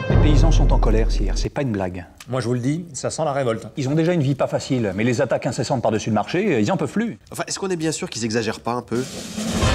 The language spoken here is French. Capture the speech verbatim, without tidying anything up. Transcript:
Les paysans sont en colère, Sire, c'est pas une blague. Moi je vous le dis, ça sent la révolte. Ils ont déjà une vie pas facile, mais les attaques incessantes par-dessus le marché, ils en peuvent plus. Enfin, est-ce qu'on est bien sûr qu'ils exagèrent pas un peu ?